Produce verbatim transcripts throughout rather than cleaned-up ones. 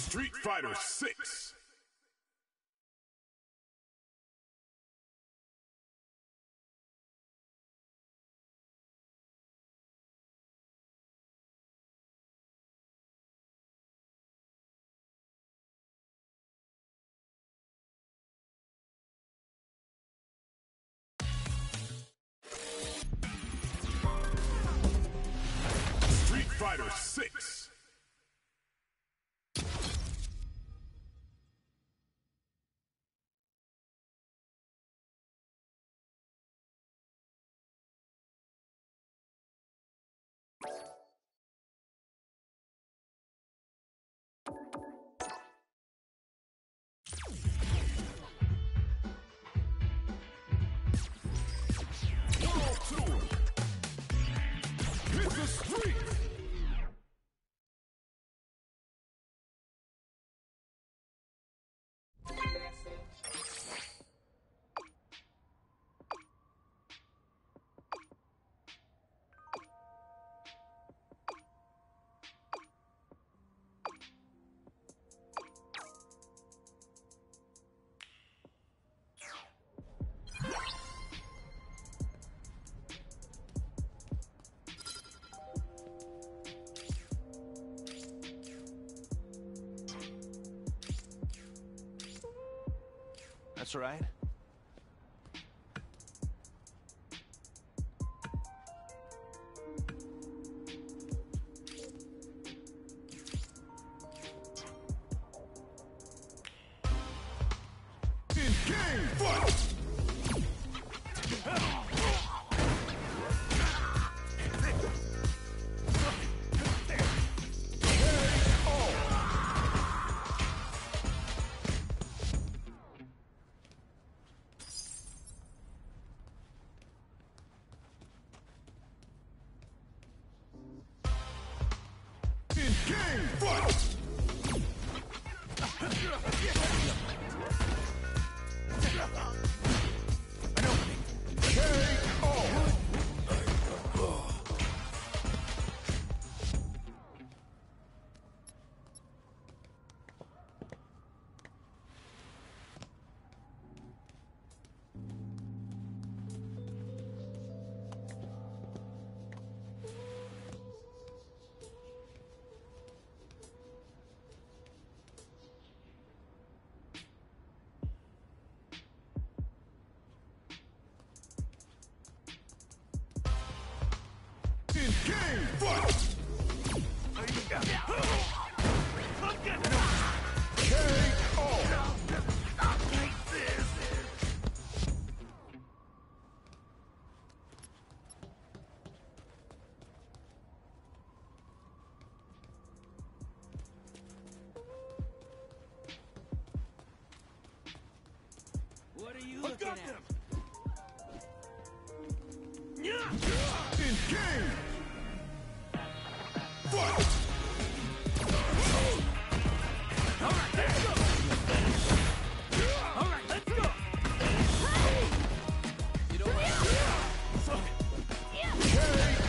Street Fighter six. Street Fighter six. World Tour. Hit the street. That's right. In game fight. In game fight. In game fight. What are you looking at? In game fight. All right, let's go. All right, let's go. You know what? Fuck it.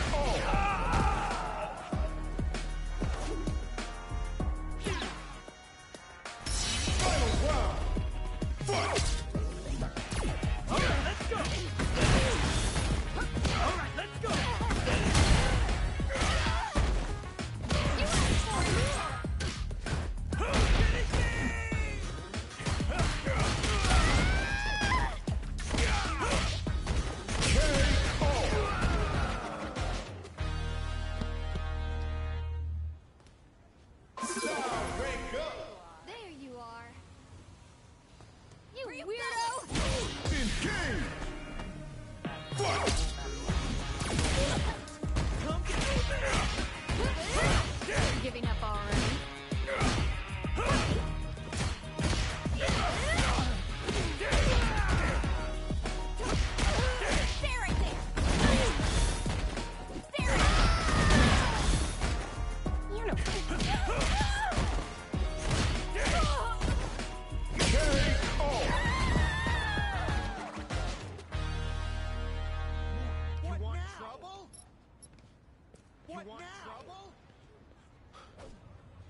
Final round. Fight. All right, let's go. All right, let's go. There you are. You weirdo! In game fight. Come get over. Giving up already? Stay right there! Stay right there! You're no You What want now? trouble? What you want now? trouble?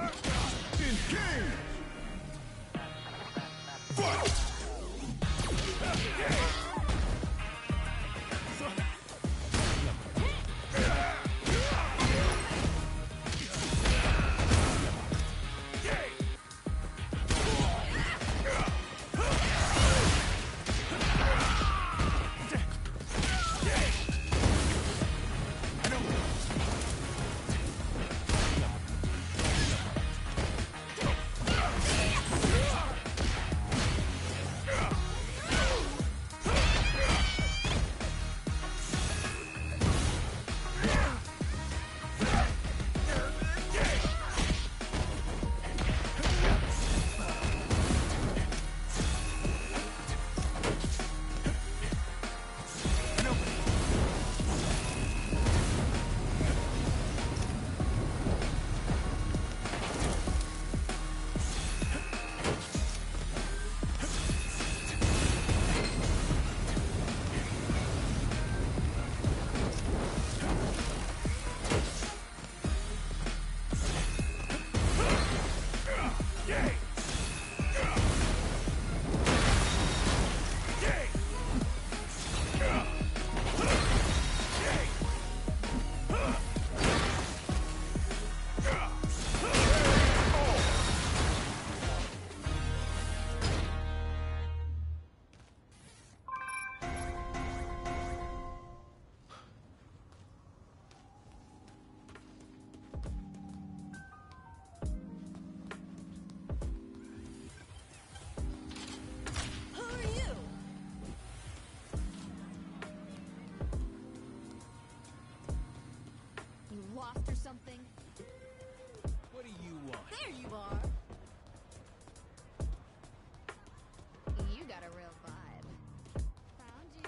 Engage! Fight! Or something. What do you want? There you are. You got a real vibe. Found you.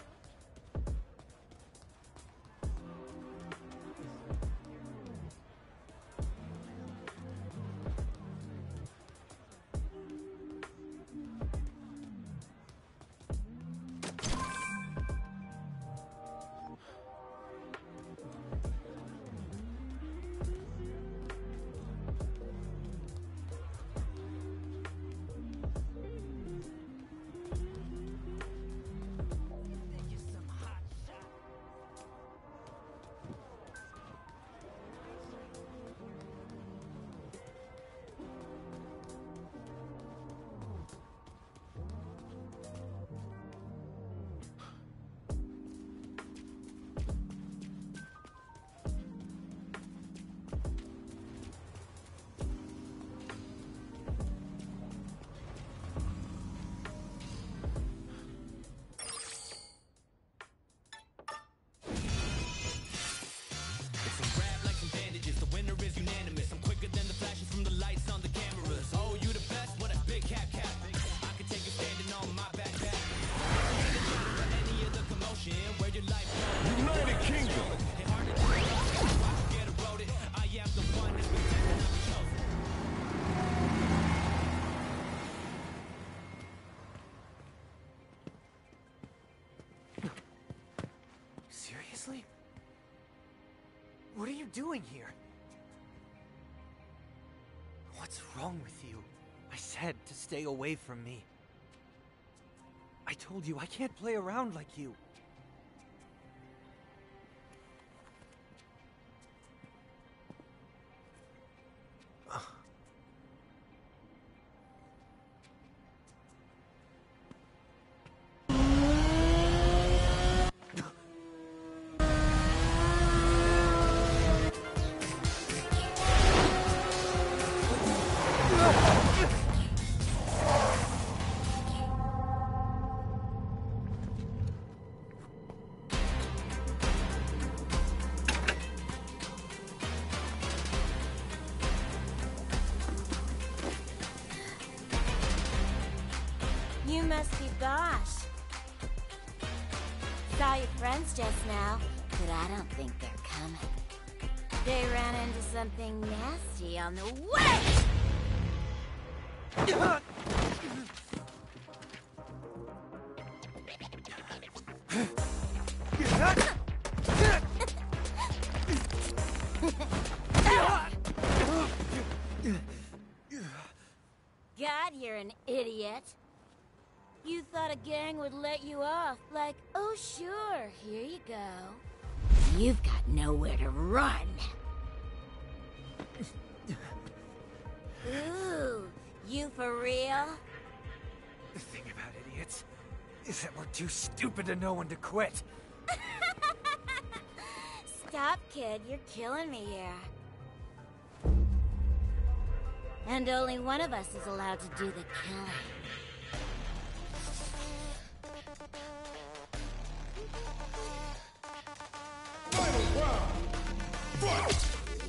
United Kingdom! Seriously? What are you doing here? What's wrong with you? I said to stay away from me. I told you I can't play around like you. You must be Bosch. Saw your friends just now, but I don't think they're coming. They ran into something nasty on the way! forgot you're an idiot. You thought a gang would let you off, like, oh sure, here you go. You've got nowhere to run. Ooh, you for real? The thing about idiots is that we're too stupid to know when to quit. Stop, kid, you're killing me here. And only one of us is allowed to do the killing. Final round. Fight!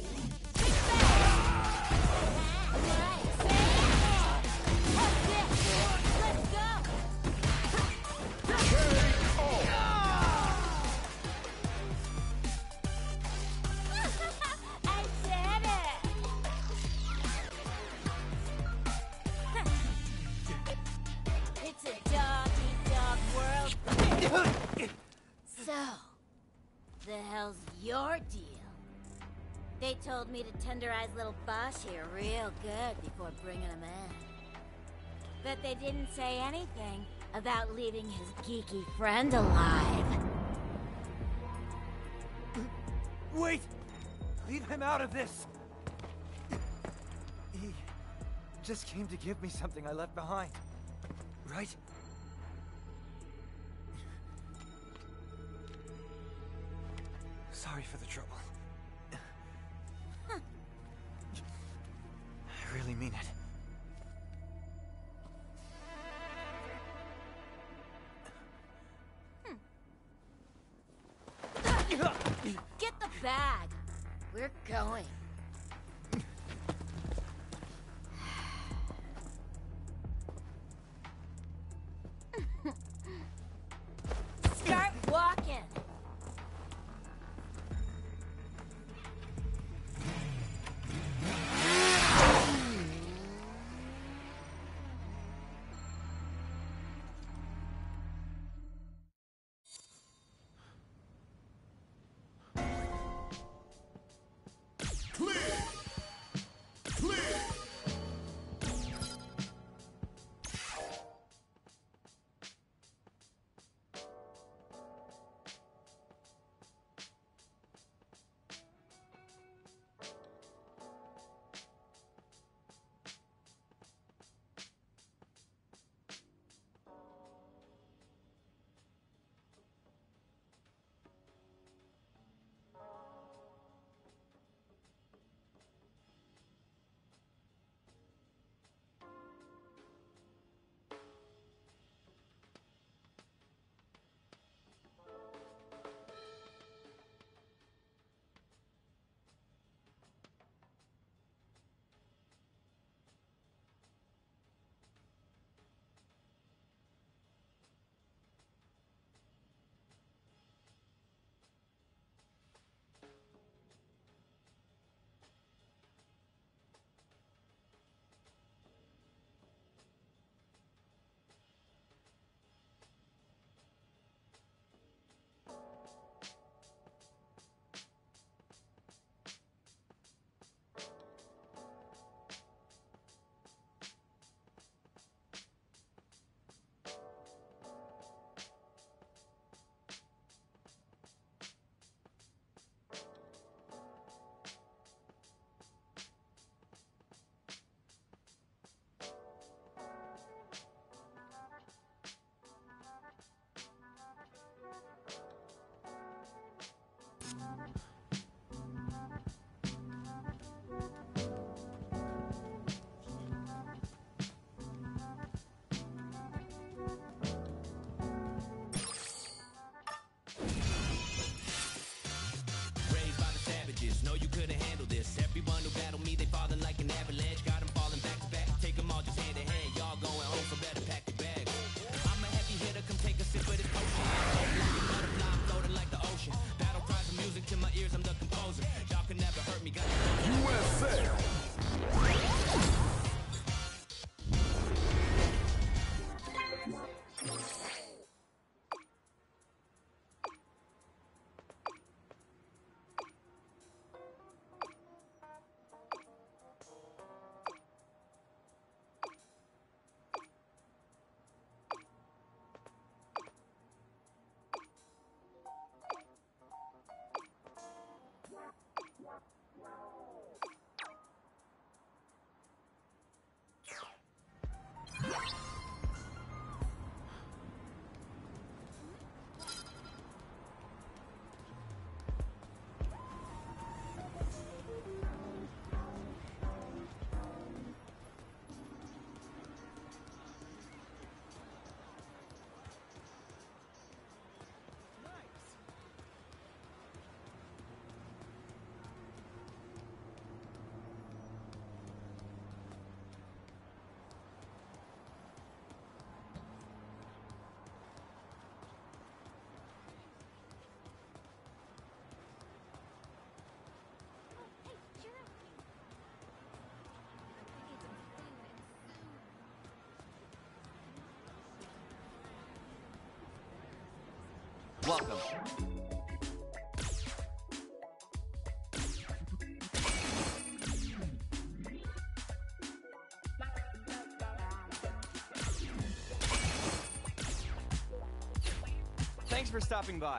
So, the hell's your deal? They told me to tenderize little boss here real good before bringing him in. But they didn't say anything about leaving his geeky friend alive. Wait! Leave him out of this! He just came to give me something I left behind. Right? Sorry for the trouble. Huh. I really mean it. Get the bag. We're going. Start walking. Welcome. Thanks for stopping by.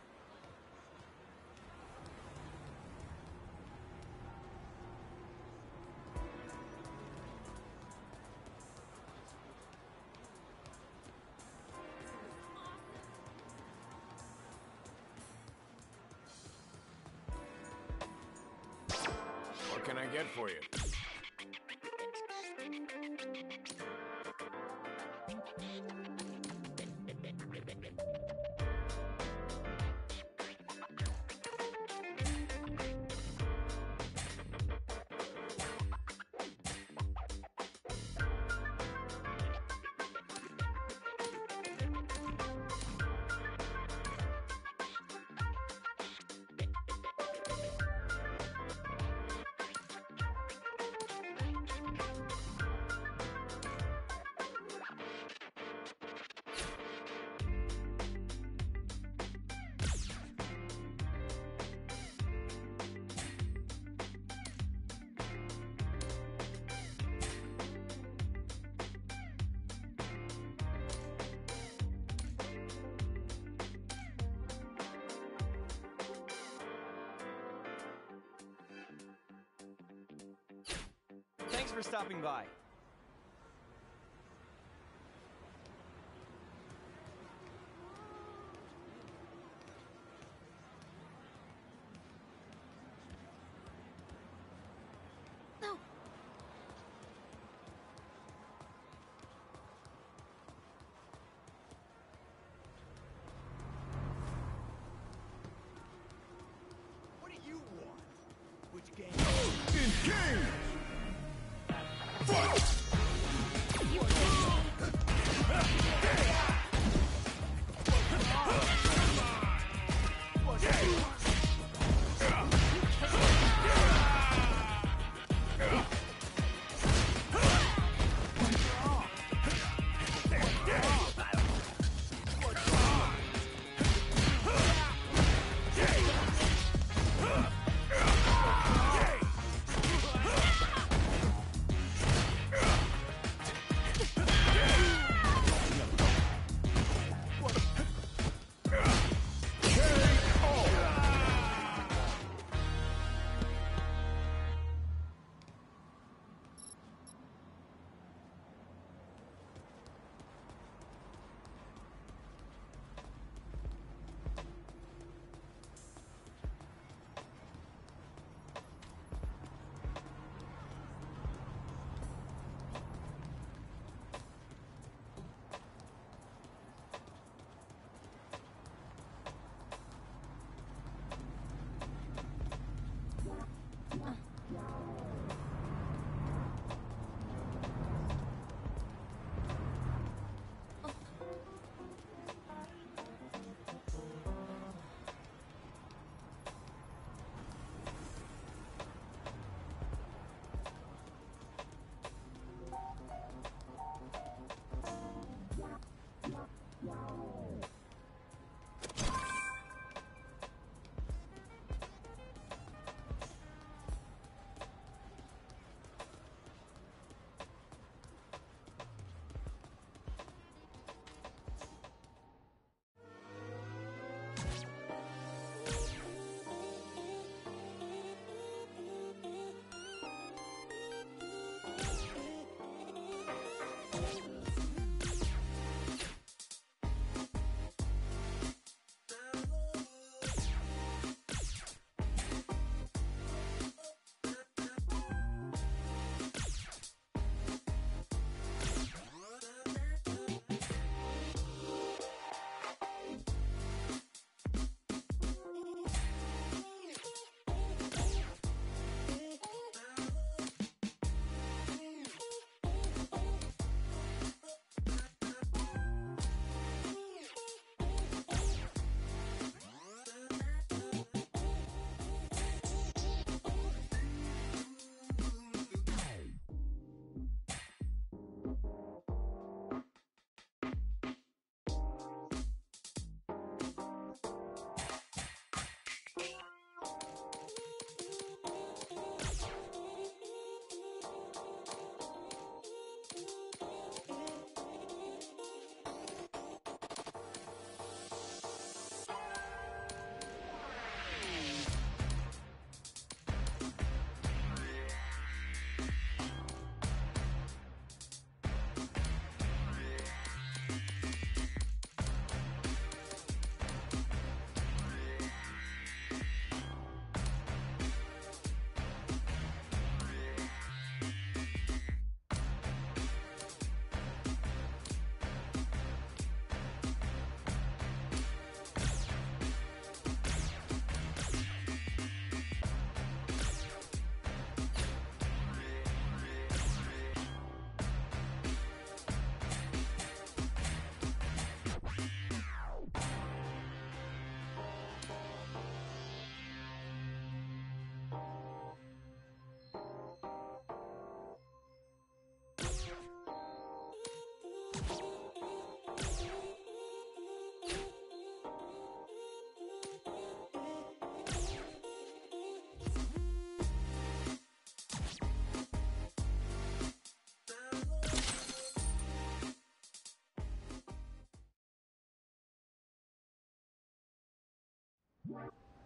What can I get for you? Thanks for stopping by. No. What do you want? Which game? Engage! Fight!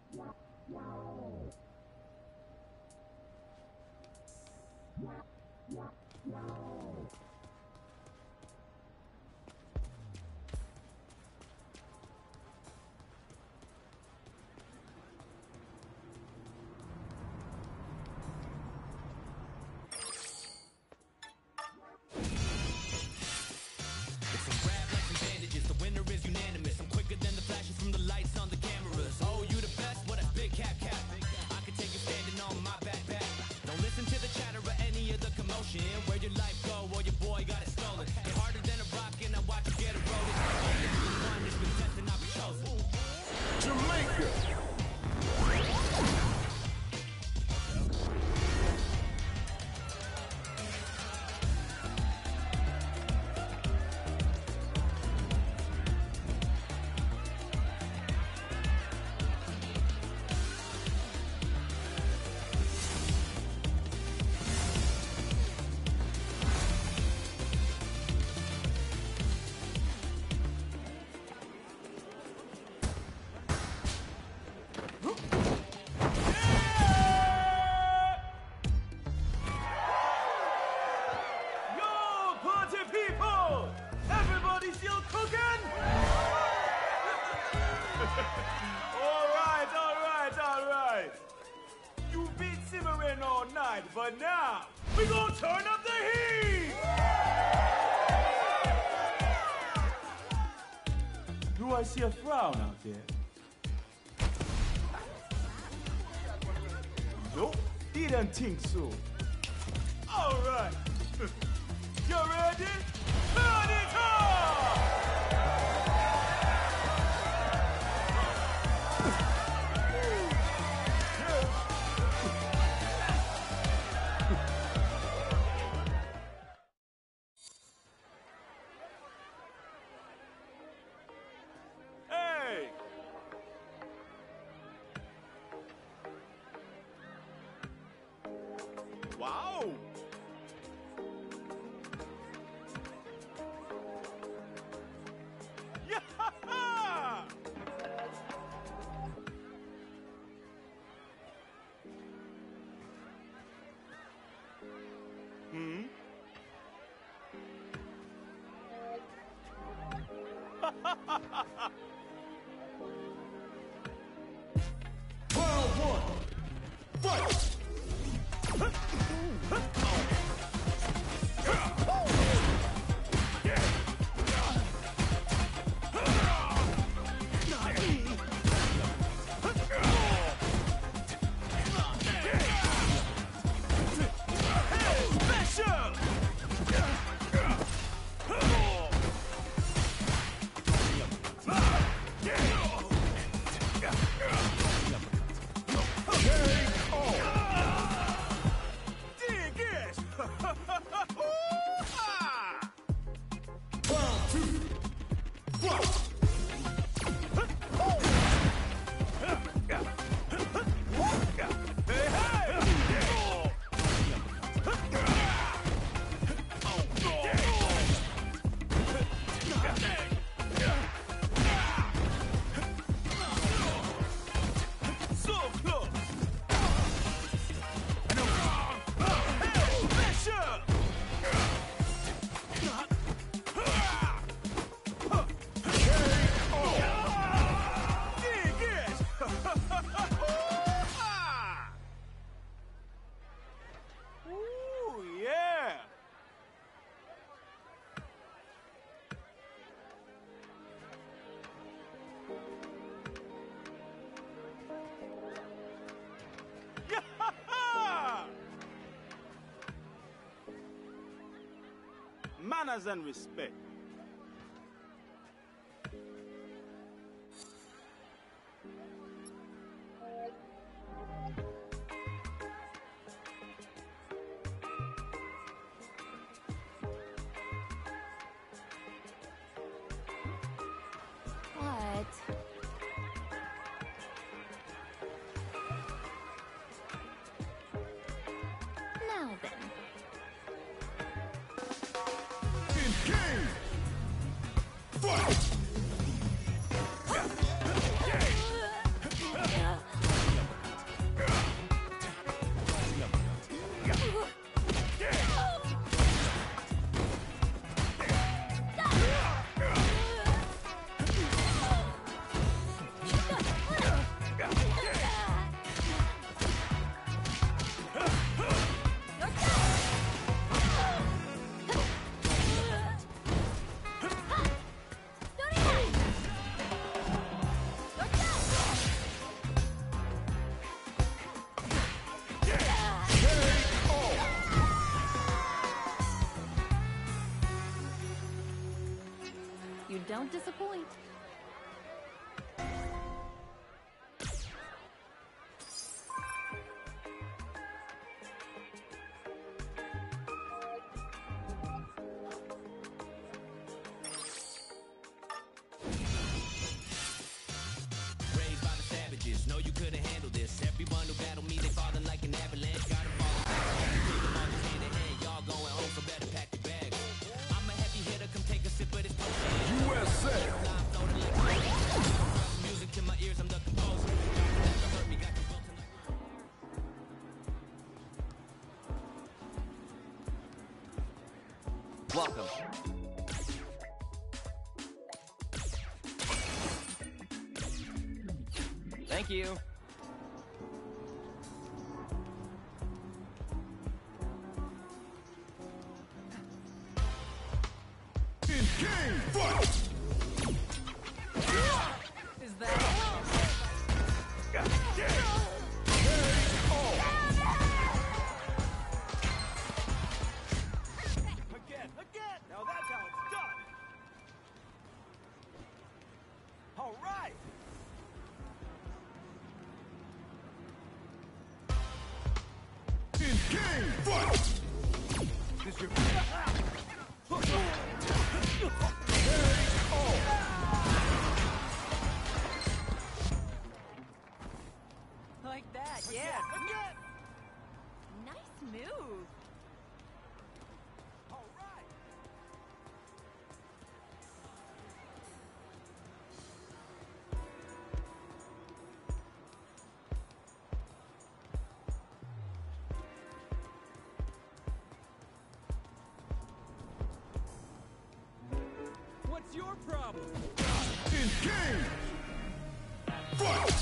But now, we gonna turn up the heat! Do I see a frown out there? Nope, didn't think so. All right. You ready? Turn it on! Wow! Yeah! Hmm? Round one! Fight! Manners and respect. What? Now then. King! Fight! You don't disappoint. Raised by the savages, know you couldn't handle this. Everyone who battled me, they falling like an avalanche. Gotta fall back, take them all just hand in hand. Y'all going home, so better pack your bags. I'm a heavy hitter, come take a sip of this potion. U S A. Fly floating like a music to my ears, I'm the composer. Never hurt me, got you built like. Welcome. Thank you. In game fight. Is that Again, again! Now that's how it's done! Alright! In game fight. This your... like that? Yeah. Again! Nice move. Alright! What's your problem? In game fight.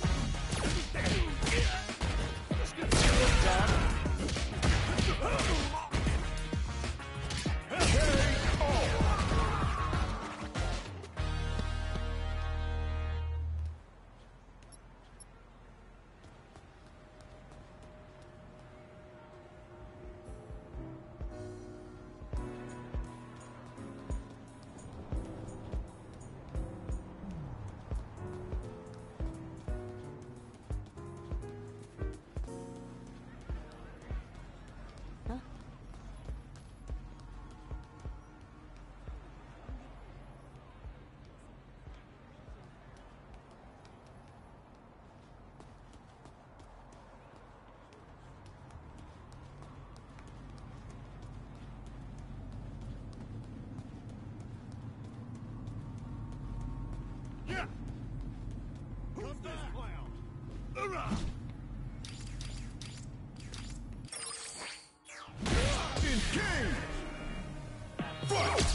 Yeah! Who's this clown? Hurrah! In game fight.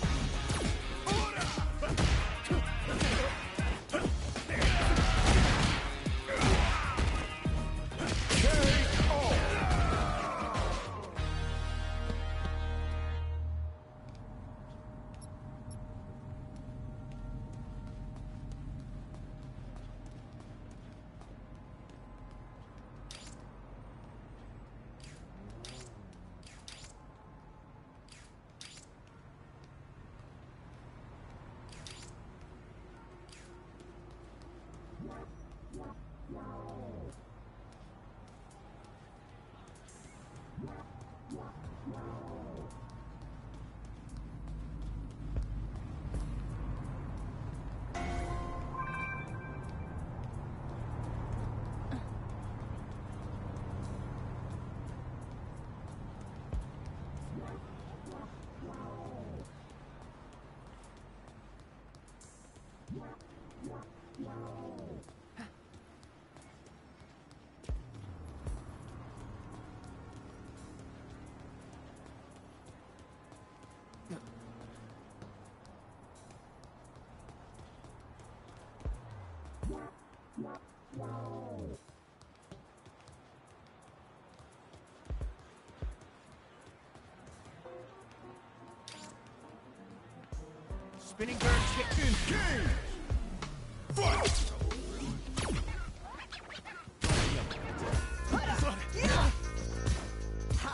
Spinning bird kick. In game fight.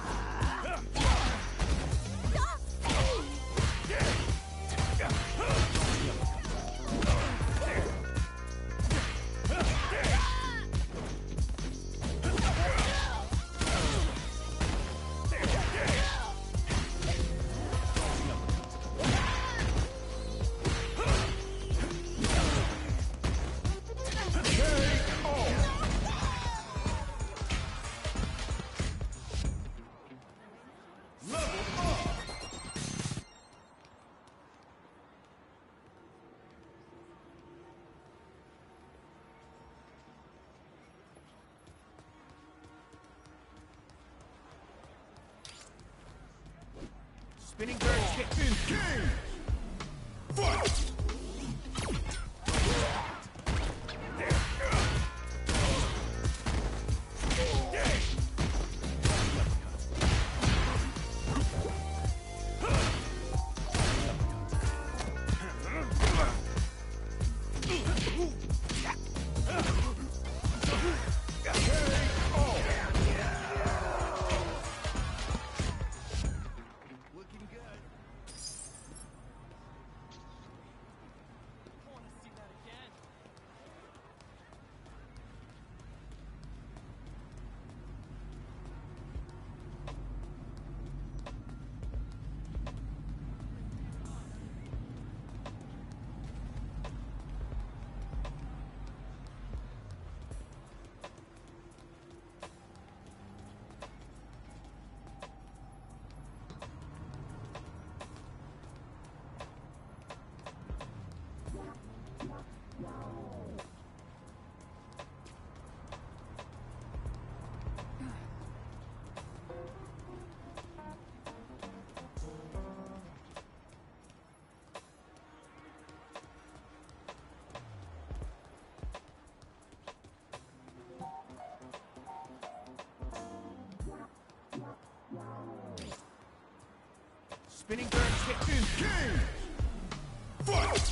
Yeah! Spinning bird kick. Engage! Fight! Looking good. I want to see that again. Spinning bird kick. Engage! Fight!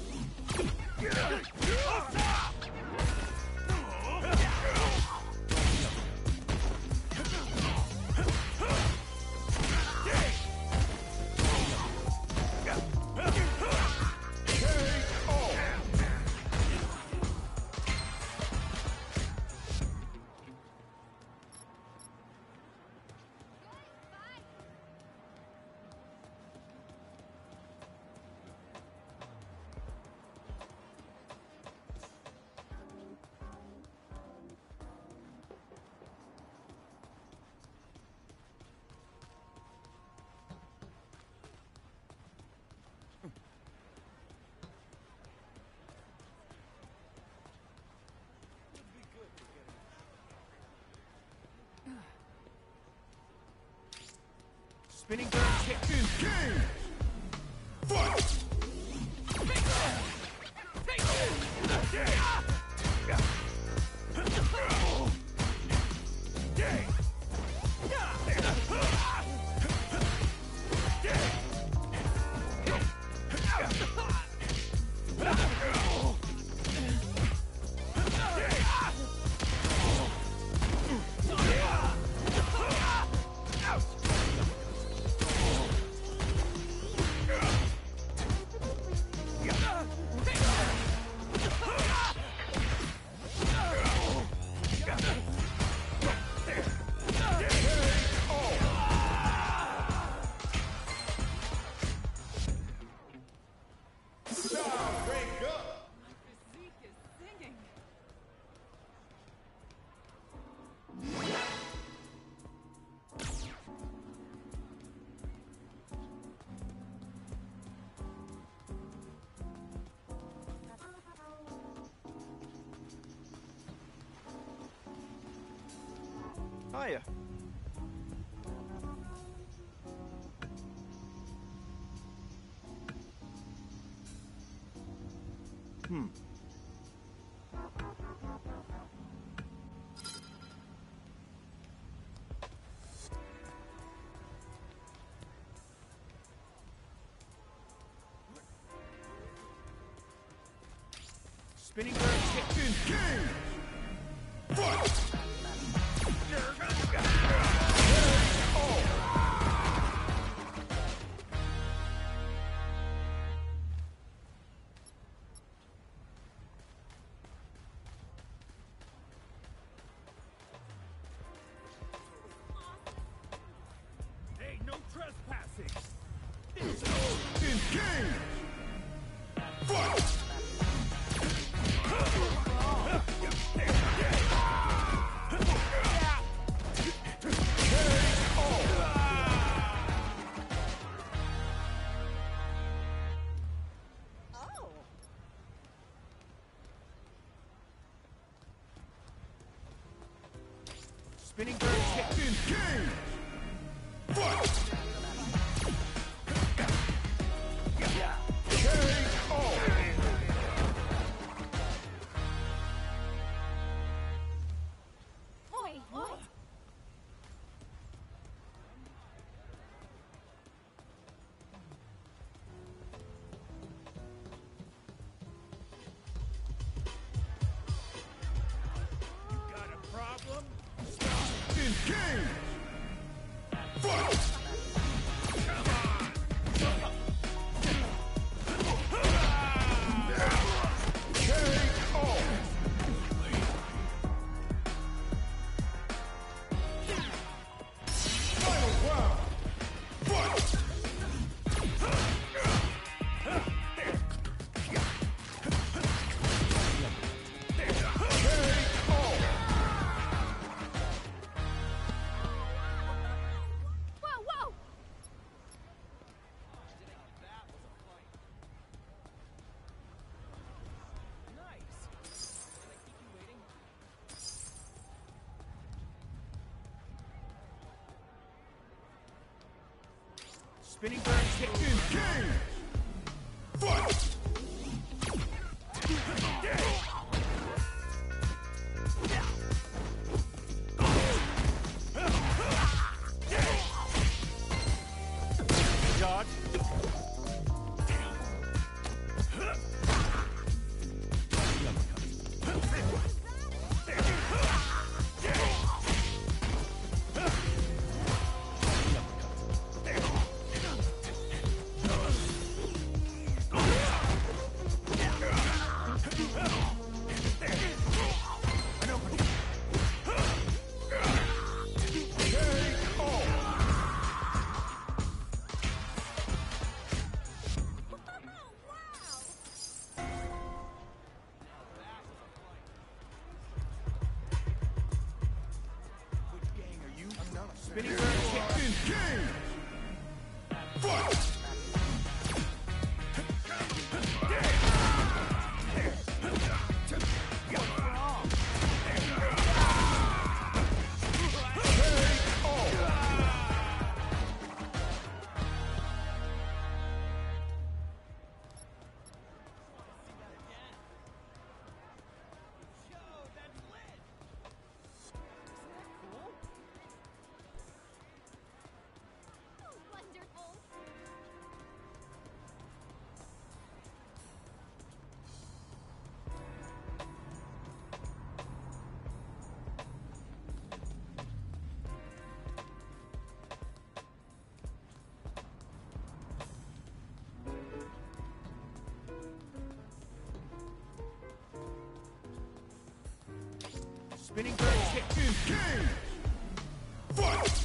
Spinning bird kick. Engage! Fight! Physique is singing. Hiya. Hmm. Spinning bird kick. Engage! Fight! Hey, no trespassing. Engage! Fight! Oh. Spinning bird kick. Engage! Fight! Spinning bird kick. Game. Fight. Dodge. Spinning bird kick. Game. Fight. Wonderful. Spinning bird kick. Game. Fight.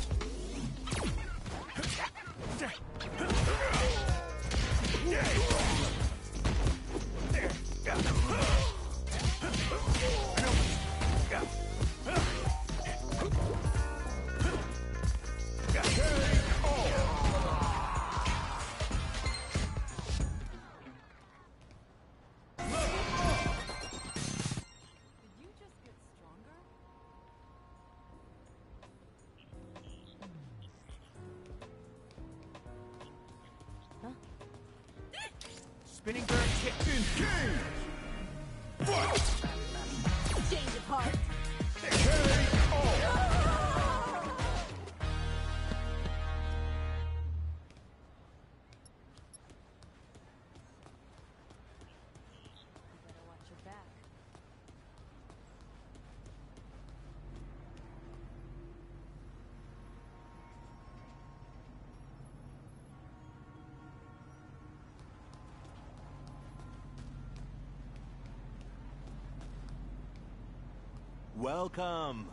Did you just get stronger? Spinning bird kick. Game. Fight. Change of heart. You better watch your back. Welcome.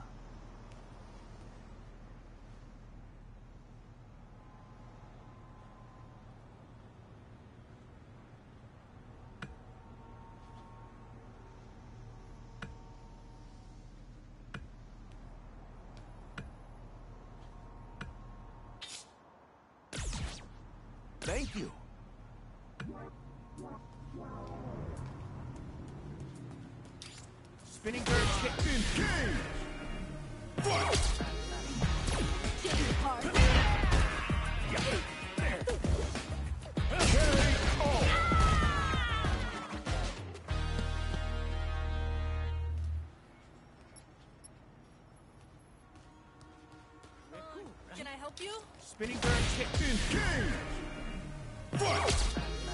Thank you. Spinning bird kick. Game. Fight. Change of heart. Can I help you? Spinning bird kick. Game. Fight.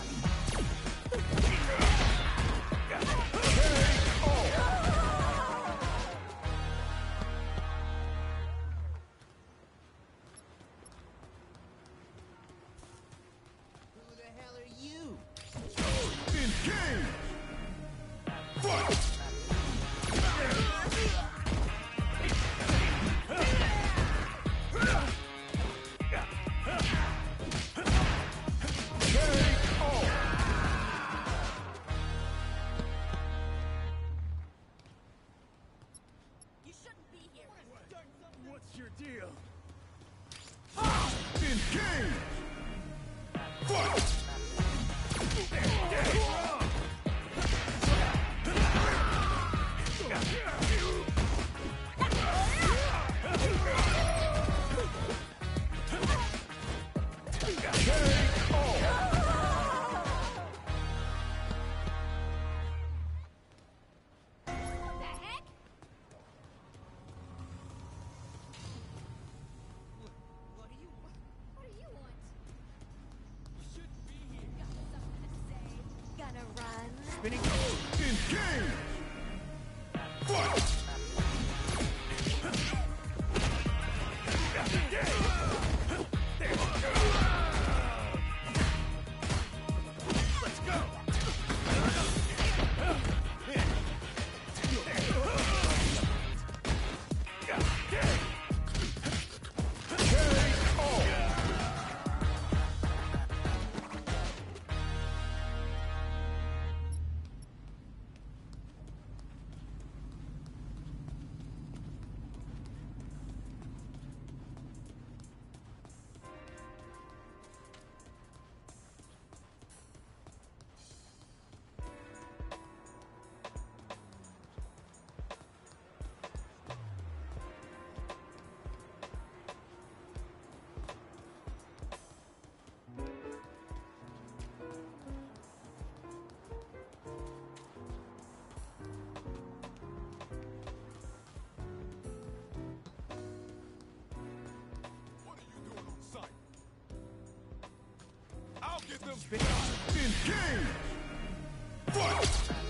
Who the hell are you? Game. Fight. spinning. Engage! Fight! Let's go. What are you doing on sight? I'll get them. Spinning. Engage! Fight!